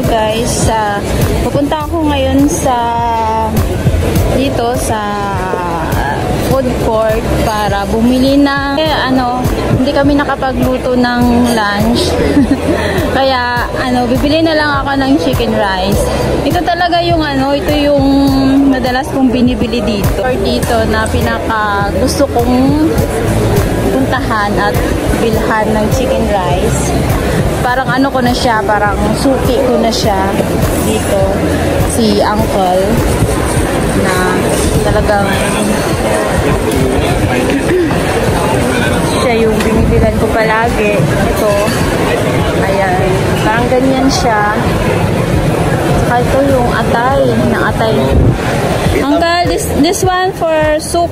guys, pupunta ako ngayon dito sa food court para bumili ng hindi kami nakapagluto ng lunch. Kaya bibili na lang ako ng chicken rice. Ito talaga yung ito yung madalas kong binibili dito. Or dito na pinaka gusto kong puntahan at bilhan ng chicken rice. Parang ko na siya, parang suki ko na siya dito. Si Uncle na talagang siya yung binibilan ko palagi. Ito, ayan, parang ganyan siya. Saka ito yung atay, ng atay. Uncle, this one for soup.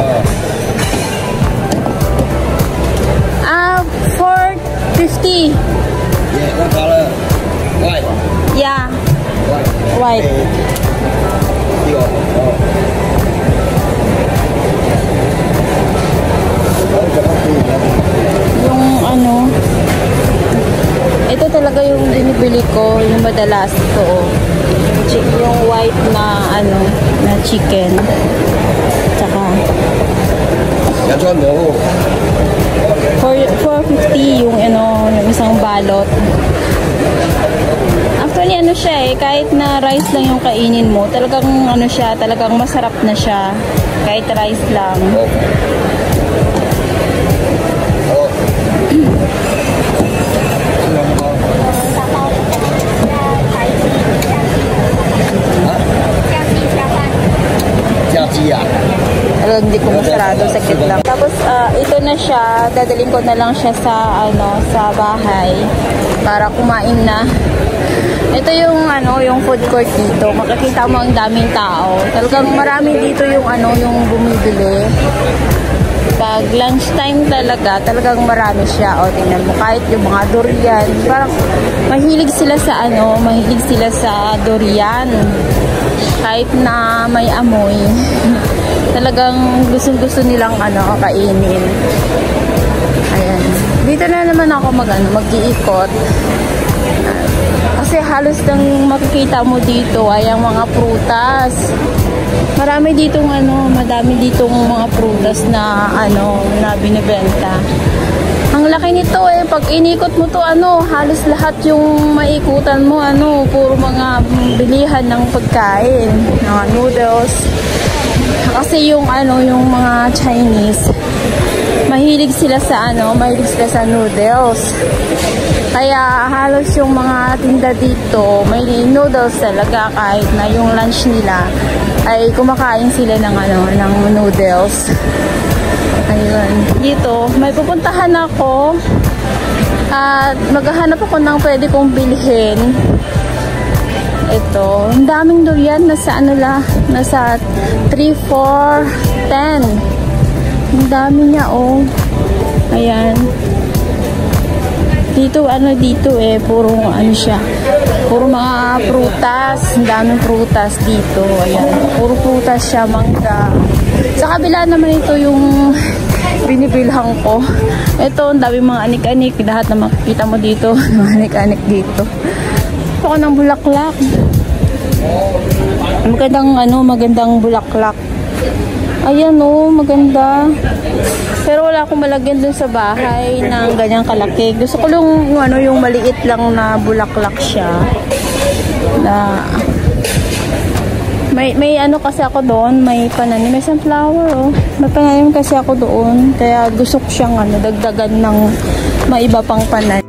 450. Yeah, what color? White. Yeah. White. Yung ito talaga yung binibili ko, yung madalas ko. Yung white na na chicken. Tsaka 450 yung yung isang balot. Actually siya kahit na rice lang yung kainin mo, talagang siya, talagang masarap na siya kahit rice lang. Hindi ko masarado, sakit lang. Tapos ito na siya, dadalhin ko na lang siya sa sa bahay para kumain na. Ito yung yung food court dito. Makikita mo ang daming tao. Talagang marami dito yung yung bumibili. Pag lunchtime talagang marami siya. O tingnan mo, kahit yung mga durian, parang mahilig sila sa durian. Kahit na may amoy. Talagang gusto nilang kainin. Ayan. Dito na naman ako mag-iikot. Kasi halos lang makikita mo dito ay ang mga prutas. Marami madami ditong mga prutas na na binibenta. Ang laki nito pag inikot mo to halos lahat yung maikutan mo puro mga bilihan ng pagkain, mga noodles. Kasi yung yung mga Chinese mahilig sila sa noodles. Kaya halos yung mga tinda dito may noodles talaga, kahit na yung lunch nila ay kumakain sila ng ng noodles. Ayun. Dito may pupuntahan ako at maghahanap ako ng pwede kong bilhin. Ito, ang daming durian, nasa nasa 3, 4, 10. Ang dami niya Ayan. Dito dito puro siya. Puro mga prutas, ang daming prutas dito. Ayan, puro prutas siya, mangga. Sa kabila naman ito yung binibilhan ko. Ito, ang daming mga anik-anik, lahat na makikita mo dito, mga anik-anik dito. Ako ng bulaklak. Magandang bulaklak. Ayan maganda. Pero wala akong malagyan dun sa bahay ng ganyang kalaki. Gusto ko yung yung maliit lang na bulaklak siya. Na may kasi ako doon, may pananim, may sunflower May pananim kasi ako doon, kaya gusto ko siyang dagdagan ng maiba pang pananim.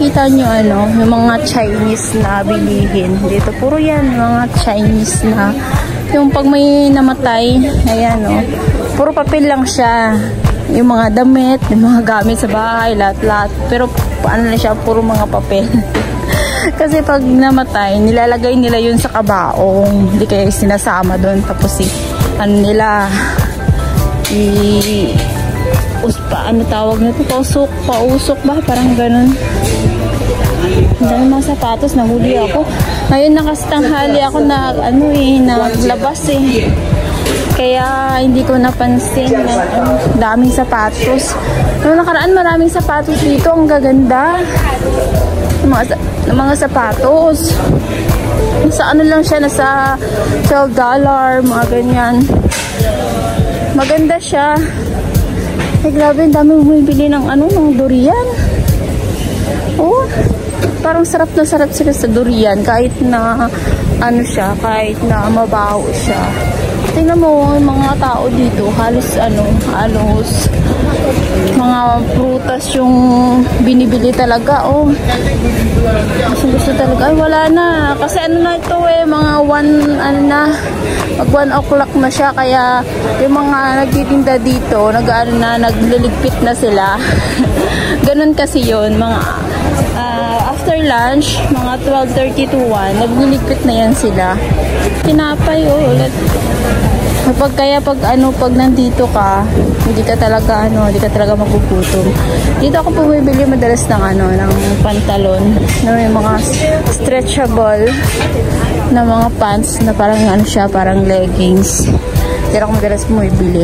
makikita nyo yung mga Chinese na bilihin. Dito puro yan, mga Chinese na. Yung pag may namatay, ayan puro papel lang siya. Yung mga damit, yung mga gamit sa bahay, lahat-lahat. Pero paano na siya, puro mga papel. Kasi pag namatay, nilalagay nila yun sa kabaong. Hindi kaya sinasama doon. Tapos nila, tawag na ito? Pausok ba? Parang ganun. Dahil mga sapatos, nahuli ako. Ngayon nakastanghali ako na naglabas Kaya hindi ko napansin na daming sapatos. Noong nakaraan maraming sapatos dito. Ang gaganda. Mga sapatos. Nasa lang siya, nasa $12, mga ganyan. Maganda siya. Grabe, ang dami bumibili ng ng durian. Oh, parang sarap na sarap sila sa durian kahit na kahit na mabaho siya. Tingnan mo yung mga tao dito, halos mga prutas yung binibili talaga. Gusto talaga. Ay, wala na. Kasi na ito mga mag 1 o'clock na siya, kaya yung mga nagtitinda dito, nagliligpit na sila. Ganun kasi yun, mga after lunch, mga 12:30 to 1, nagliligpit na yan sila. Tinapay ulit. Pag nandito ka, hindi ka talaga magugutom. Dito ako bumibili madalas ng pantalon, may mga stretchable na mga pants na parang parang leggings. Dito ako madalas bumibili.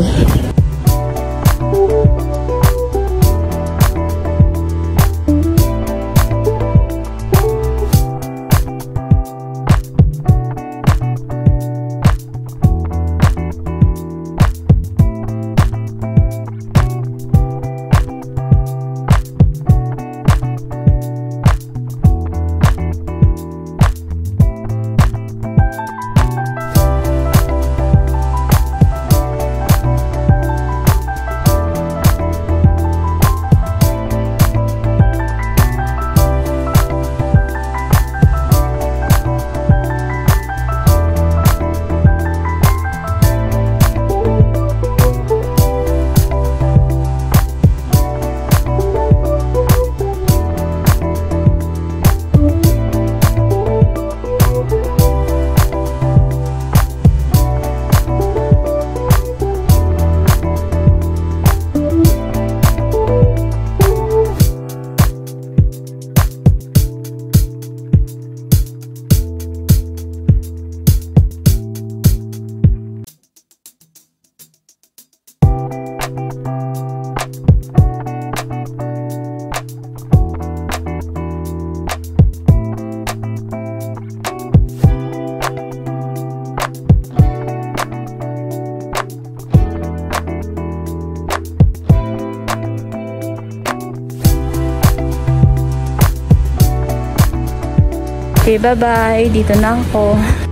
Okay, bye-bye. Dito na ako.